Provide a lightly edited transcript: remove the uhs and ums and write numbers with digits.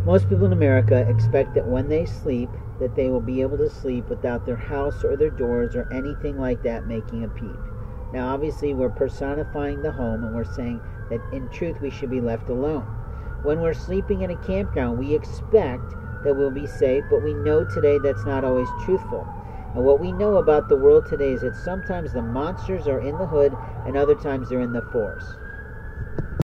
Most people in America expect that when they sleep, that they will be able to sleep without their house or their doors or anything like that making a peep. Now, obviously, we're personifying the home, and we're saying that in truth we should be left alone. When we're sleeping in a campground, we expect that we'll be safe, but we know today that's not always truthful. And what we know about the world today is that sometimes the monsters are in the hood and other times they're in the forest.